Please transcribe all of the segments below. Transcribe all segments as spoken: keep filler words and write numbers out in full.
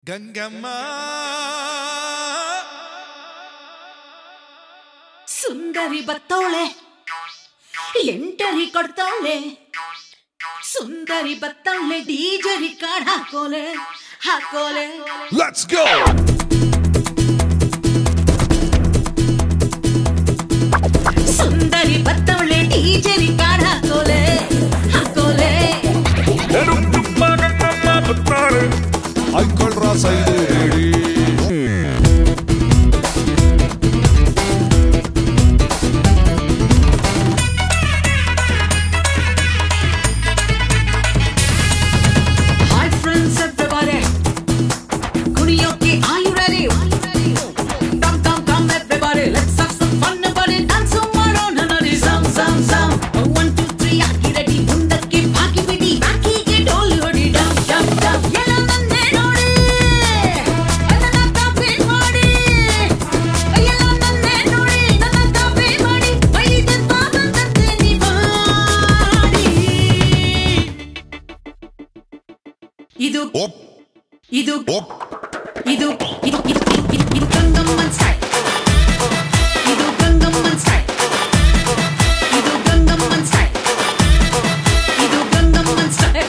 ಗಂಗಮ್ಮ ಸುಂದರಿ ಬತ್ತೋಳೆ ಎಂಟರಿ ಕೊಡ್ತಾಳೆ ಸುಂದರಿ ಬತ್ತೋಳೆ ಡಿಜರಿ ಕಾಡ್ ಹಾಕೋಲೆ ಹಾಕೋಲೆ let's go ಸುಂದರಿ ಬತ್ತೋಳೆ ಡಿಜರಿ ಕಾಡ್ ಹಾಕೋಲೆ ಹಾಕೋಲೆ ಆಯ್ಕೊಳ್ರ ಸೈಡ್ ಹೇಳಿ ಇದು ಇದು ಇದು ಇದು ಇದು ಗಂಗಮ್ಮನ್ ಸ್ಟೈಲ್ ಇದು ಗಂಗಮ್ಮನ್ ಸ್ಟೈಲ್ ಇದು ಗಂಗಮ್ಮನ್ ಸ್ಟೈಲ್ ಇದು ಗಂಗಮ್ಮನ್ ಸ್ಟೈಲ್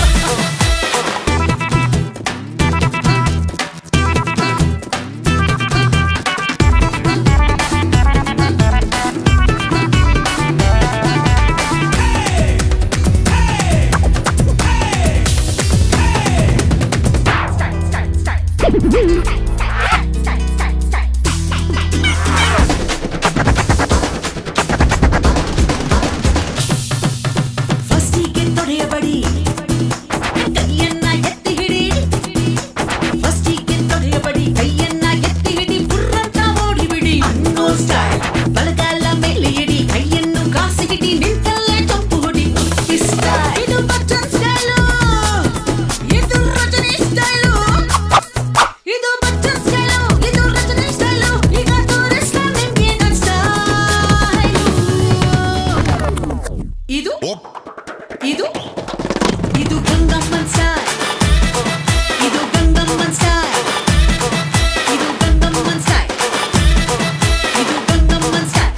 ಇದು ಇದು ಇದು ಗಂಗಮ್ಮನ್ ಸ್ಟೈಲ್ ಇದು ಗಂಗಮ್ಮನ್ ಸ್ಟೈಲ್ ಇದು ಗಂಗಮ್ಮನ್ ಸ್ಟೈಲ್ ಇದು ಗಂಗಮ್ಮನ್ ಸ್ಟೈಲ್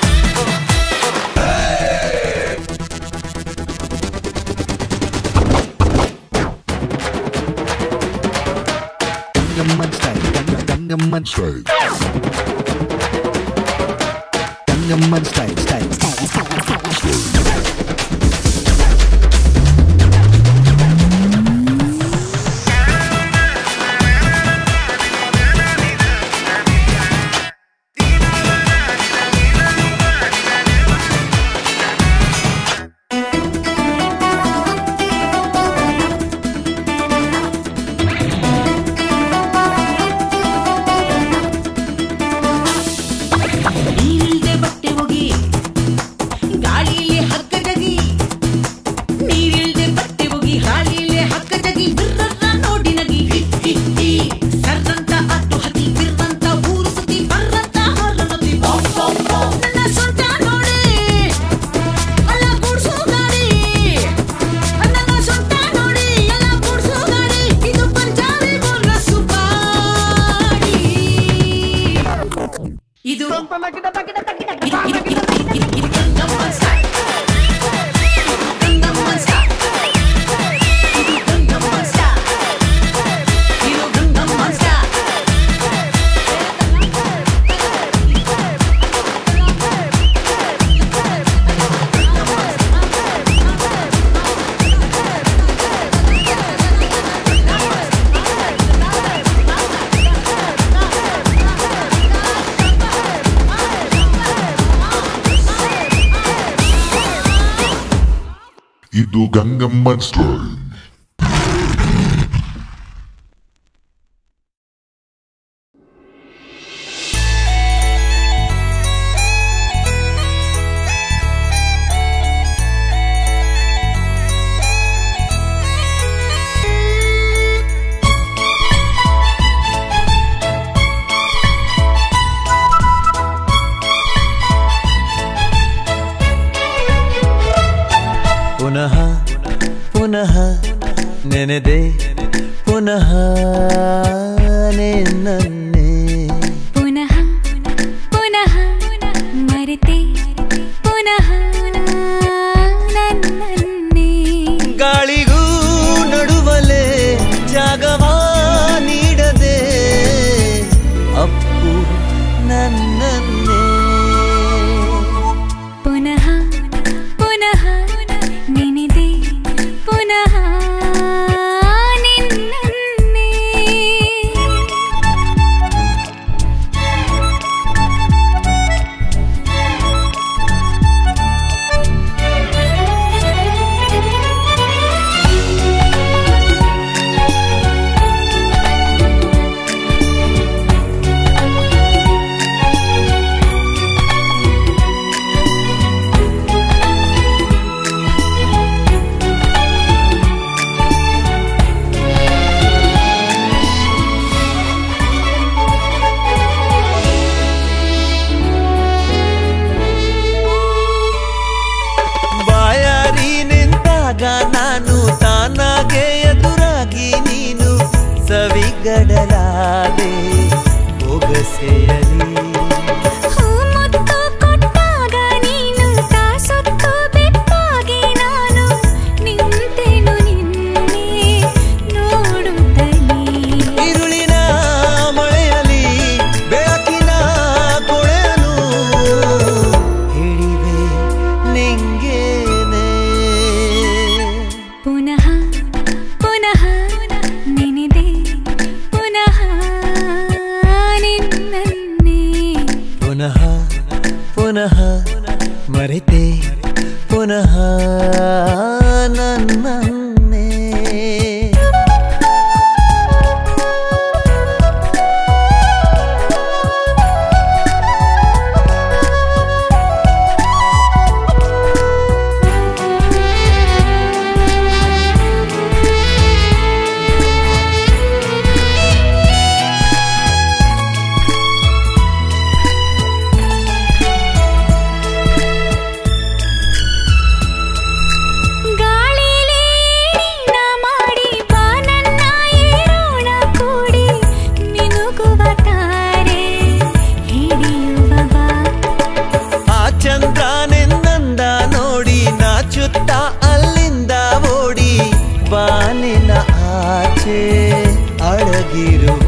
ಗಂಗಮ್ಮನ್ ಸ್ಟೈಲ್ ಗಂಗಮ್ಮನ್ ಸ್ಟೈಲ್ ಗಂಗಮ್ಮನ್ ಸ್ಟೈಲ್ ಸ್ಟೈಲ್ ಇದು ಇದು ಗಂಗಮ್ಮನ್ ಸ್ಟೈಲ್ पुनः पुनः ನೆನೆದೆ पुनः ಮಲಗಿರುವ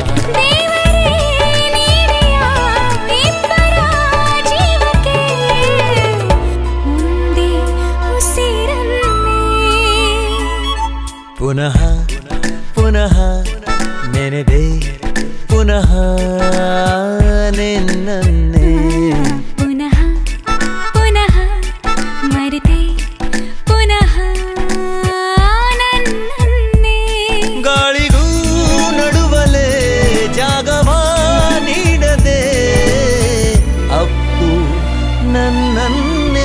ಪುನಃ ಪುನಃ ನೆನೆದೆ ಪುನಃ ನಿನ್ನನ್ನೇ ಪುನಃ ಪುನಃ ಮರೆತೆ ಪುನಃ ನನ್ನನ್ನೇ ಗಾಳಿಗೂ ನಡುವಲೇ ಜಾಗವ ನೀಡದೆ ಅಪ್ಪು ನನ್ನನ್ನೇ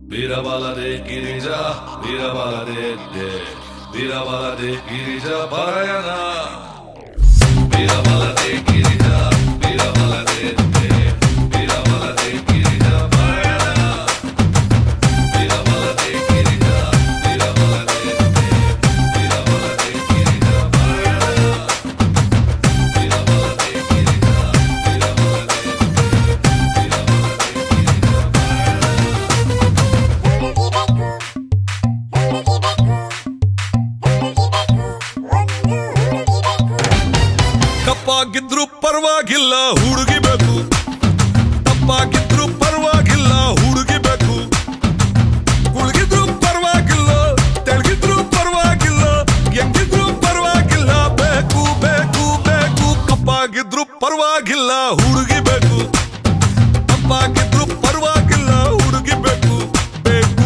ವೀರಬಲದೆ ಗಿರಿಜ ವೀರಬಲದೆ ವೀರಬಲದೆ ಗಿರಿಜ ಪರಾಯಣ ವೀರಬಲದೆ ಗಿರಿಜ ವೀರಬಲದೆ ವೀರಬಲದೆ ಗಿರಿಜ ಪರಾಯಣ ವೀರಬಲದೆ ಗಿರಿಜ ವೀರಬಲದೆ ವೀರಬಲದೆ ಗಿರಿಜ ಪರಾಯಣ ವೀರಬಲದೆ ಗಿರಿಜ ಕಪ್ಪಾಗಿದ್ರು ಪರವಾಗಿಲ್ಲ ಹುಡುಗಿ ಬೇಕು ತಪ್ಪಾಗಿದ್ರು ಪರವಾಗಿಲ್ಲ ಹುಡುಗಿ ಬೇಕು ಕುಳ್ಗಿದ್ರು ಪರವಾಗಿಲ್ಲ ತೆಳಗಿದ್ರು ಪರವಾಗಿಲ್ಲ ಹೆಂಗಿದ್ರು ಪರವಾಗಿಲ್ಲ ಬೇಕು ಬೇಕು ಬೇಕು ಕಪ್ಪಾಗಿದ್ರು ಪರವಾಗಿಲ್ಲ ಹುಡುಗಿ ಬೇಕು ತಪ್ಪಾಗಿದ್ರು ಪರವಾಗಿಲ್ಲ ಹುಡುಗಿ ಬೇಕು ಬೇಕು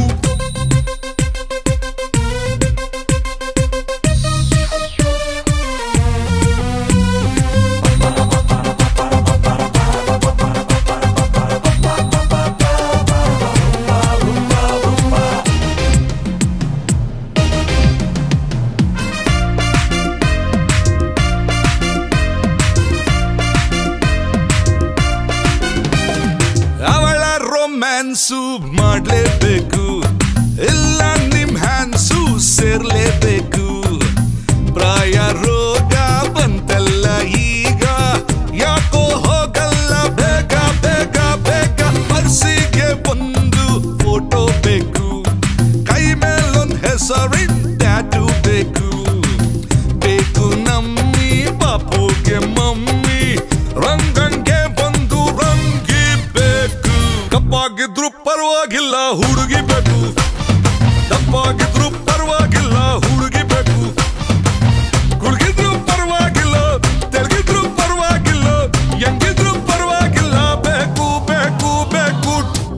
ಹ್ಯಾನ್ಸು ಮಾಡಲೇಬೇಕು ಇಲ್ಲ ನಿಮ್ ಹ್ಯಾನ್ಸು ಸೇರ್ಲೇಬೇಕು ಪ್ರಾಯ ರೋಗ ಬಂತಲ್ಲ ಈಗ ಯಾಕೋ ಹೋಗಲ್ಲ ಬೇಗ ಬೇಗ ಬೇಗ ಪರ್ಸಿಗೆ ಒಂದು ಫೋಟೋ ಬೇಕು ಕೈ ಮೇಲೊಂದು ಹೆಸರಿನ ಟ್ಯಾಟೂ ಬೇಕು ಬೇಕು ನಮ್ಮಿ ಪಾಪುಗೆ ಮಮ್ಮಿ ರಂಗಂಗೆ ಬಂದು ರಂಗಿ ಬೇಕು ಕಪ್ಪಾಗಿದ್ರು ಪರವಾಗಿಲ್ಲ ಹುಡುಗಿ ಬೇಕು ದಪ್ಪಾಗಿದ್ರು ಪರವಾಗಿಲ್ಲ ಹುಡುಗಿ ಬೇಕು ಕುಳ್ಗಿದ್ರು ಪರವಾಗಿಲ್ಲ ತೆಳಗಿದ್ರು ಪರವಾಗಿಲ್ಲ ಹೆಂಗಿದ್ರು ಪರವಾಗಿಲ್ಲ ಬೇಕು ಬೇಕು ಬೇಕು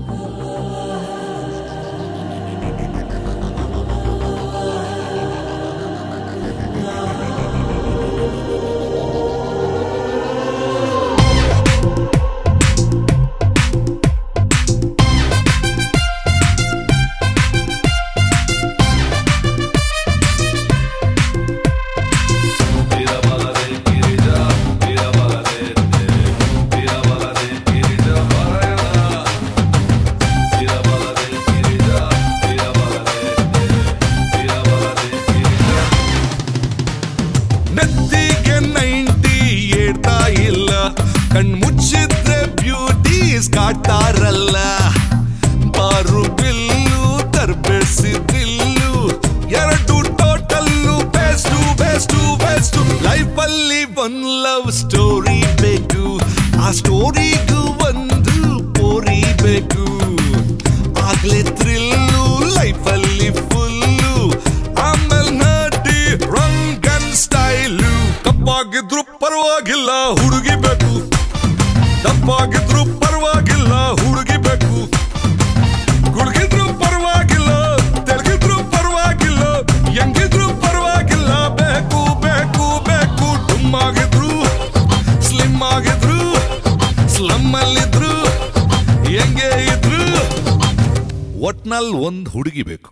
ನೆತ್ತಿಗೆ ನೈಂಟಿ ಏಡ್ತಾ ಇಲ್ಲ ಕಣ್ಮುಚ್ಚಿದ್ರೆ ಬ್ಯೂಟೀಸ್ ಕಾಡ್ತಾರಲ್ಲ ಬಾರು ಬಿಲ್ಲು ತರ್ಬೇಸಿದಿಲ್ಲು ಎರಡು total best best best life ಅಲ್ಲಿ ಒಂದ್ ಲವ್ ಸ್ಟೋರಿ ಬೇಕು ಆ ಸ್ಟೋರಿಗೂ ಒಂದು ಪೋರಿ ಬೇಕು ಆಗ್ಲೇ ಥ್ರಿಲ್ಲು ಲೈಫ್ ಅಲ್ಲಿ ಫುಲ್ಲು ಆಮೇಲೆ ನಟಿ ರಂಗನ್ ಸ್ಟೈಲು ಕಪ್ಪಾಗಿದ್ರು ಪರವಾಗಿಲ್ಲ ಹುಡುಗಿ ಬೇಕು ದಪ್ಪಾಗಿದ್ರು ಪರವಾಗಿಲ್ಲ ಹುಡುಗಿ ಬೇಕು ಕುಳ್ಗಿದ್ರು ಪರವಾಗಿಲ್ಲ ತೆಳಗಿದ್ರು ಪರವಾಗಿಲ್ಲ ಹೆಂಗಿದ್ರು ಪರವಾಗಿಲ್ಲ ಬೇಕು ಬೇಕು ಬೇಕು ಡುಮ್ಮಾಗಿದ್ರು ಸ್ಲಿಮ್ ಆಗಿದ್ರು ಸ್ಲಮ್ ಅಲ್ಲಿದ್ರು ಹೆಂಗೆ ಇದ್ರು ಒಟ್ನಲ್ಲಿ ಒಂದ್ ಹುಡುಗಿ ಬೇಕು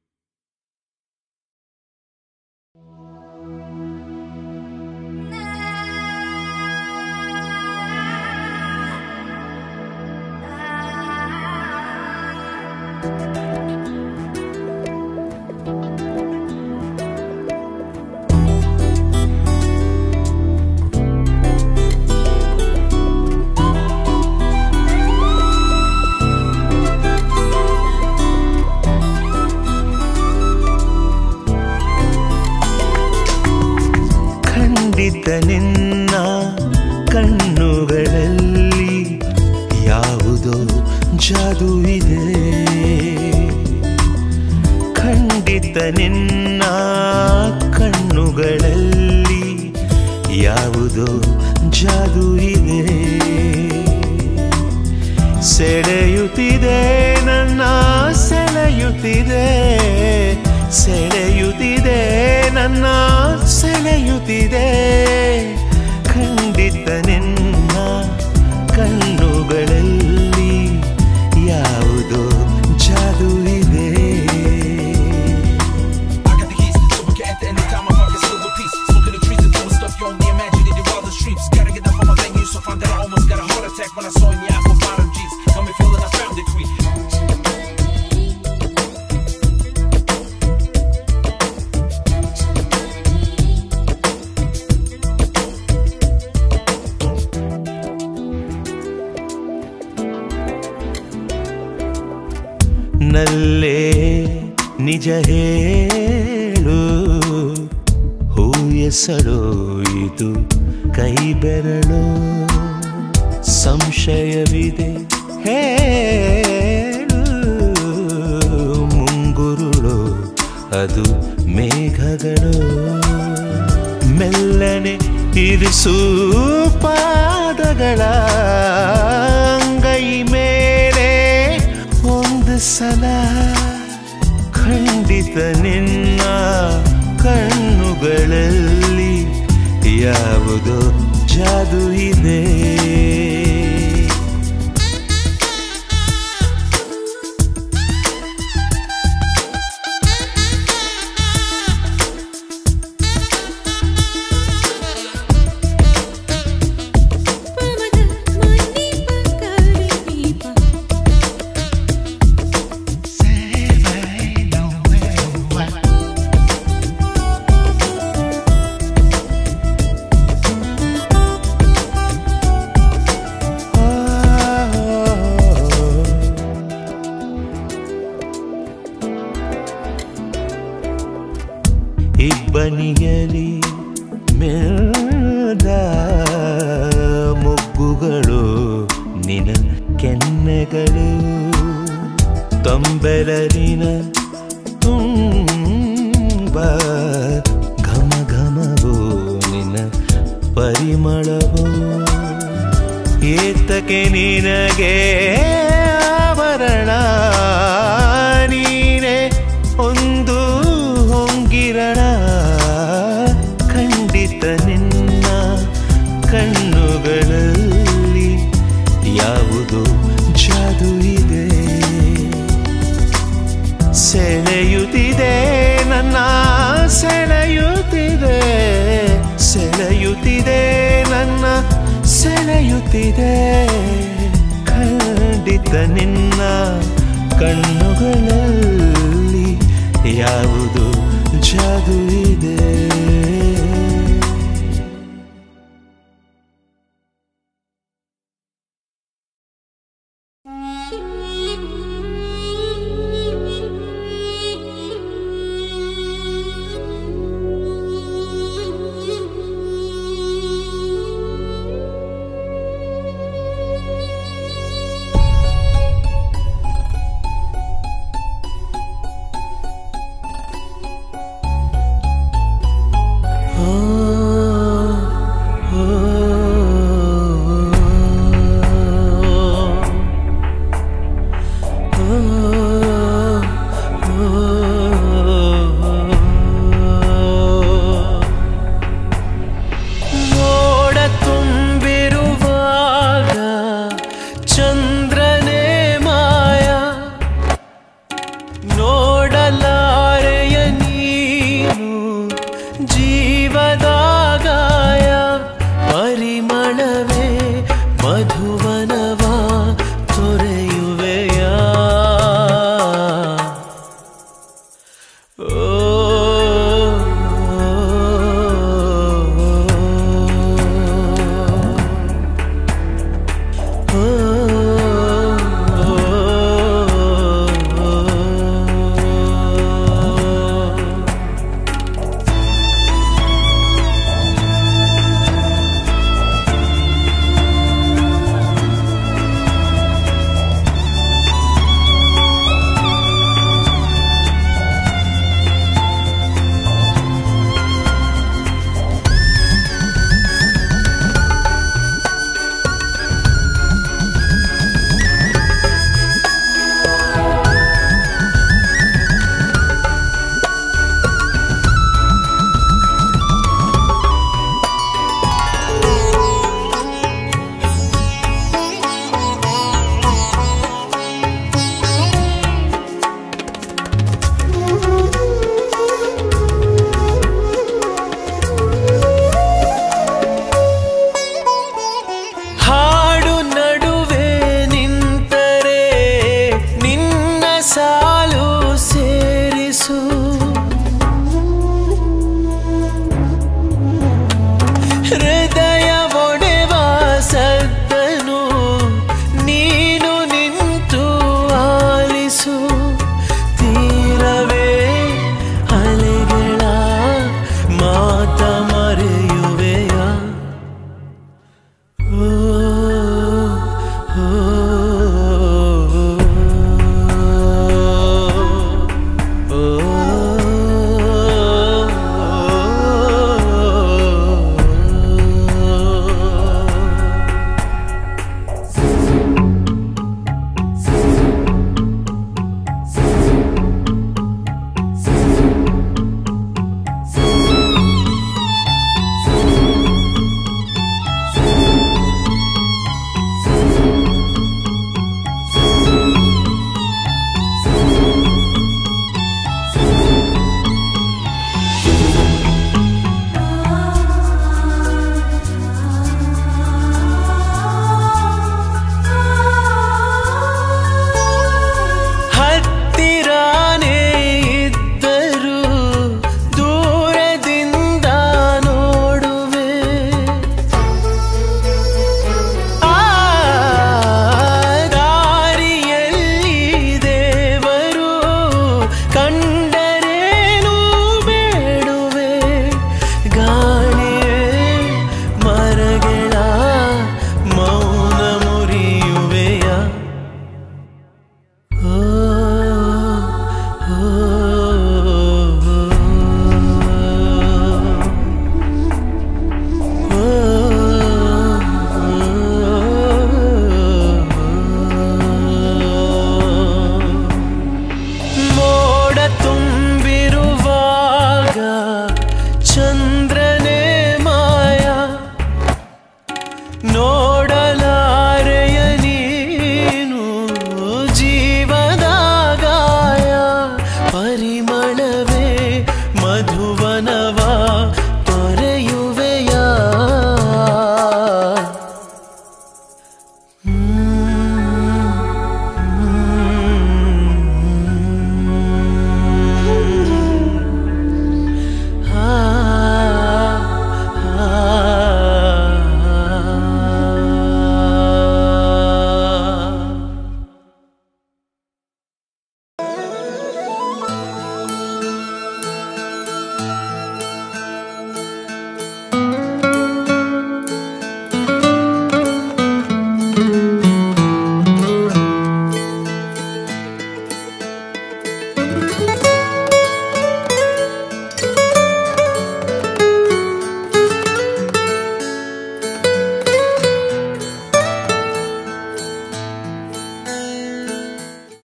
ಖಂಡಿತ ನಿನ್ನ ಕಣ್ಣುಗಳಲ್ಲಿ ಯಾವುದೋ ಜಾದು ಇದೆ ಖಂಡಿತ ನಿನ್ನ ಕಣ್ಣುಗಳಲ್ಲಿ ಯಾವುದೋ ಜಾದು ಇದೆ ಸೆಳೆಯುತ್ತಿದೆ ನನ್ನ ಸೆಳೆಯುತ್ತಿದೆ ಸೆಳೆಯುತ್ತಿದೆ ನನ್ನ ಸೆಳೆಯುತ್ತಿದೆ ಖಂಡಿತ ನಿನ್ನ ಕಣ್ಣುಗಳಲ್ಲಿ ಯಾವುದೋ ಜಾದು ನಿನ್ನಲ್ಲೇ ನಿಜ ಹೇಳು ಹೂ ಎಸಳೋ ಇದು ಕೈ ಬೆರಳು ಸಂಶಯವಿದೆ ಹೇಳು ಮುಂಗುರುಳು ಅದು ಮೇಘಗಳು ಮೆಲ್ಲನೆ ಇರಿಸು ಪಾದಗಳ ಅಂಗೈ ಮೇಲೆ ಒಂದು ಸಲ ಖಂಡಿತ ನಿನ್ನ ಕಣ್ಣುಗಳಲ್ಲಿ ಯಾವುದೋ ಜಾದು ಇದೆ ಇಬ್ಬನಿಯಲಿ ಮೆಲ್ದ ಮೊಗ್ಗುಗಳು ನಿನ ಕೆನ್ನೆಗಳು ತಂಬೆಲರಿನ ತುಂಬ ಘಮ ಘಮವೋ ನಿನ ಪರಿಮಳವೋ ಏತಕ್ಕೆ ನಿನಗೆ ಆವರಣ ನೀನೆ ಒಂದು ಹೊಂಗಿರಣ ಖಂಡಿತ ನಿನ್ನ ಕಣ್ಣುಗಳಲ್ಲಿ ಯಾವುದೋ ಜಾದು ಇದೆ ಸೆಳೆಯುತ್ತಿದೆ ನನ್ನ ಸೆಳೆಯುತ್ತಿದೆ ಸೆಳೆಯುತ್ತಿದೆ ನನ್ನ ಸೆಳೆಯುತ್ತಿದೆ ಖಂಡಿತ ನಿನ್ನ ಕಣ್ಣುಗಳಲ್ಲಿ ಯಾವುದು ಜಾದು ಇದೆ